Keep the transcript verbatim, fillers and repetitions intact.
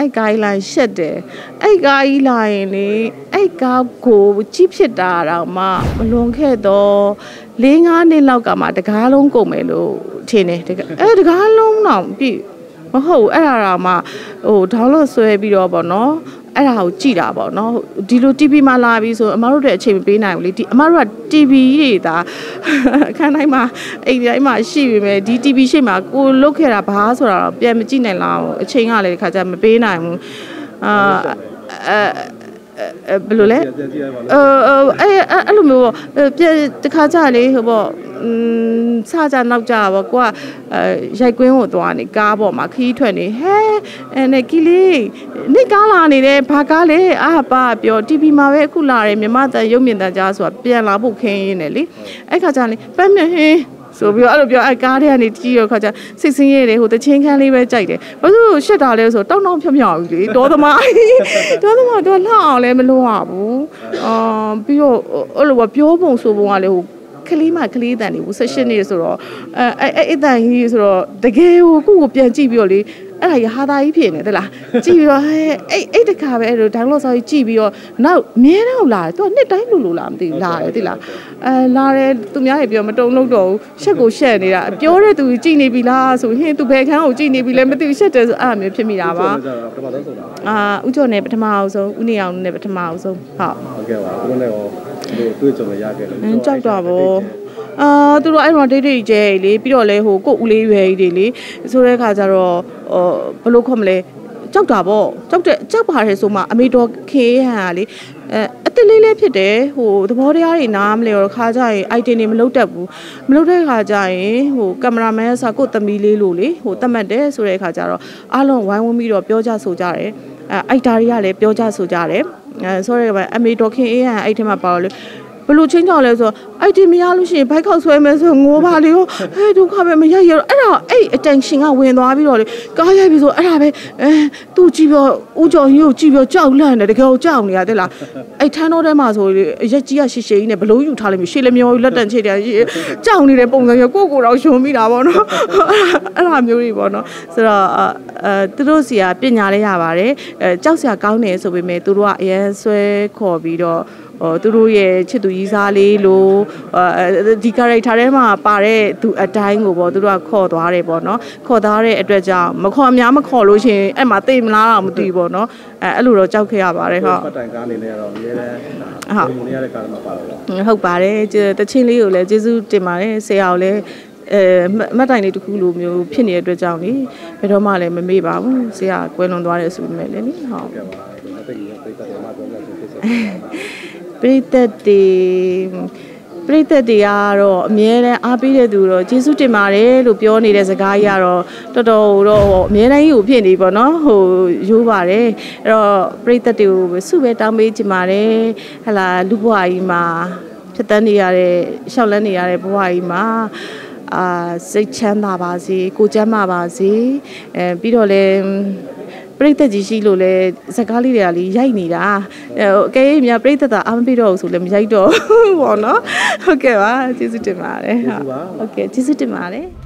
အဲ့ကားလာရှက်တယ်အဲ့ကားလာရင်လေအဲ့ကားကိုကြီးဖြစ်တာတော့မှမလွန်ခဲ့တော့လေးငါးနှစ်လောက်ကမှတကားလုံးကုန်မယ်လို့ထင်တယ်အဲ့တကားလုံးတော့ပြီမဟုတ်အဲ့ဒါတော့မှဟို download ဆွဲပြီးတော့ပေါ့နော်အဲ့ဒါကိုကြည့်တာပေါ့နော်ဒီလို တီဗီ မှာလာပြီးဆိုအမတို့တဲ့အချိန်မပေးနိုင်ဘူးလေဒီအမတို့က တီဗီ တွေဒါအခန်းတိုင်းမှာအိမ်တိုင်းမှာရှိပြီမယ်ဒီ တီဗီ ရှိမှာကိုလုတ်ခဲ့တာဘာဆိုတာတော့ပြန်မကြည့်နိုင်လောက်အချိန်ကလည်းဒီခါကျမပေးနိုင်ဘူးအာအဲဘယ်လိုလဲအဲအဲအဲ့လိုမျိုးပြန်ဒီခါကျလေဟိုပေါ့อืมစကြနောက်ကြပါကွာအဲရိုက်ကွင်းကိုသွားနေကားပေါ်မှာခီးထွက်နေဟဲအဲနဲ့ကီလေးနေကားလာနေတယ်ဘာကားလဲအာပါပြော တီဗီ မှာပဲအခုလာတယ်မြမတန်ရုပ်မြင်တန်ကြားဆိုတာပြန်လာဖို့ခင်းရင်းနေလေအဲ့ခါကျလေပန်းမြဟင်းဆိုပြီးအဲ့လိုပြောအဲ့ကားထဲကနေကြည့်ရခါကျစိတ်ဆင်းရဲတယ်ဟိုတချင်းခန်းလေးပဲကြိုက်တယ်ဘာလို့ရှက်တာလဲဆိုတောင်းတောင်းဖြောင်ဖြောင်ကြီးလေဒေါသမားဒေါသမားတော့လှအောင်လည်းမလွန်ရဘူးအာပြီးတော့အဲ့လိုပြောပုံဆိုပုံကလေဟိုကလေးမကလေးတန်နေဘူးဆက်ရှင်နေဆိုတော့အဲအဲ့အဲ့တန်ကြီးဆိုတော့တကယ်ကိုကိုကိုပြန်ကြည့်ပြီးတော့လေအဲ့ဒါရဟာသားကြီးဖြစ်နေတယ်လားကြည့်ပြီးတော့ဟဲ့အဲ့အဲ့တခါပဲအဲ့လို download ဆောက်ကြည့်ပြီးတော့နောက်မြဲတော့လာတယ်သူကနှစ်တိုင်းလို့လို့လားမသိဘူးလာတယ်သိလားအဲလာတယ်သူများတွေပြောမတုံလို့တော့ရှက်ကိုရှက်နေတာပြောတဲ့သူကြည့်နေပြီလားဆိုဟင်းသူဘယ်ခန်းကိုကြည့်နေပြီလဲမသိဘူးရှက်တယ်ဆိုအဲ့လိုမျိုးဖြစ်မိတာပါအာဥကျော်နဲ့ပထမအောင်ဆုံးဥနေအောင်နဲ့ပထမအောင်ဆုံးဟုတ်ဟုတ်ကဲ့ပါသူတို့လည်းဟောတွေ့ကြုံရခဲ့တယ်ကြောက်တော့ဗောအာသူတို့အဲ့တော့ဒိတ်ဒိတ်ကျဲလေပြီးတော့လဲဟိုကို့ဦးလေးရွယ်ကြီးတွေလေဆိုတဲ့ခါကျတော့ဟိုဘလို့ခေါ်မလဲကြောက်တာဗောကြောက်တဲ့ကြောက်ပါတယ်ဆိုမှအမေတော်ခေဟန်ကလေအဲအတလေးလေးဖြစ်တယ်ဟိုသဘောတရားတွေနားမလဲတော့ခါကြရင် item တွေမလုပ်တတ်ဘူးမလုပ်တဲ့ခါကျရင်ဟိုကင်မရာမန်ဆိုကို့သမီးလေးလို့လေဟိုတတ်မှတ်တယ်ဆိုတဲ့ခါကျတော့အားလုံးဝိုင်းဝန်းပြီးတော့ပြောကြဆိုကြတယ်အဲအိုက်တာတွေကလည်းပြောကြဆိုကြတယ်အဲဆိုရဲအမေတော်ခင်အေးဟန်အဲ့ထဲမှာပါလို့ဘလို့ချင်းကြောင်လဲဆိုအဲ့ဒီမရလို့ရှိရင်ဘိုက်ခောက်ဆွဲမယ်ဆိုငိုပါလေရောဟဲ့ဒုက္ခပဲမရရအဲ့ဒါအဲ့ attention ကဝင်သွားပြီးတော့လေကားရိုက်ပြီးဆိုအဲ့ဒါပဲအဲသူ့ကြည့်ပြောဦးကျော်ကြီးကိုကြည့်ပြောကြောက်လန့်တယ်တကယ်ကိုကြောက်နေရတယ်လားအဲ့ထန်းတော်ထဲမှာဆိုရက်ကြီးကရှည်ရှည်ကြီးနဲ့ဘလို့ယူထားလိုက်ပြီရှေ့လက်မျောလက်တန်ချိတ်တယ်ကြောက်နေတဲ့ပုံစံမျိုးကိုကိုတော့ရှုံမိတာပေါ့နော်အဲ့ဒါမျိုးတွေပေါ့နော်ဆိုတော့အဲသူတို့စီကပညာလေးရပါတယ်အဲကြောက်စရာကောင်းတယ်ဆိုပေမဲ့သူတို့ကအရင်ဆွဲခေါ်ပြီးတော့ဟိုသူတို့ရဲ့ချစ်သူကြီးစားလေးလို့ဒီ character ထဲမှာပါတဲ့သူအတိုင်းကိုပေါ့သူတို့ကခေါ်သွားတယ်ပေါ့နော်ခေါ်သွားတဲ့အတွက်ကြောင့်မခေါ်အများမခေါ်လို့ရှင်အဲ့မှာသိမလားတော့မသိဘူးပေါ့နော်အဲအဲ့လိုတော့ကြောက်ခဲ့ရပါတယ်ဟုတ်ပတ်တိုင်ကားအနေနဲ့ကတော့အများနဲ့ဟုတ်နေရတဲ့ကားမှာပါတော့ဟုတ်ပါတယ်တချင်းလေးကိုလည်းကျေးဇူးတင်ပါတယ်ဆရာကိုလည်းအဲမှတ်တိုင်လေးတစ်ခုလိုမျိုးဖြစ်နေတဲ့အတွက်ကြောင့်လေဘယ်တော့မှလည်းမမေ့ပါဘူးဆရာကွယ်လွန်သွားတယ်ဆိုပေမဲ့လည်းနိဟုတ်ကဲ့ပါပရိသတ်တွေပရိသတ်တွေကတော့အမြဲတမ်းအားပေးတဲ့သူတော့ကျေးဇူးတင်ပါတယ်လို့ပြောနေတဲ့စကားကြီးကတော့တော်တော်တော့အမြဲတမ်းကြီးကိုဖြစ်နေပေါ့နော်ဟိုရိုးပါတယ်အဲ့တော့ပရိသတ်တွေကိုစုပဲတောင်းပေးချင်ပါတယ်ဟလာလူဘွားကြီးမှာဖြစ်တန်းနေရတဲ့ရှောက်လန်းနေရတဲ့ဘွားကြီးမှာအာစိတ်ချမ်းသာပါစေကိုကျမ်းမာပါစေအဲပြီးတော့လည်းပရိသတ်ကြီးရှိလို့လဲစကားလေးတွေကလေးရိုက်နေတာဟိုအကယ်၍များပရိသတ်သာအားမပေးတော့ဘူးဆိုလည်းမရိုက်တော့ဘူးပေါ့နော်ဟုတ်ကဲ့ပါကျေးဇူးတင်ပါတယ်ဟုတ်ကဲ့ကျေးဇူးတင်ပါတယ်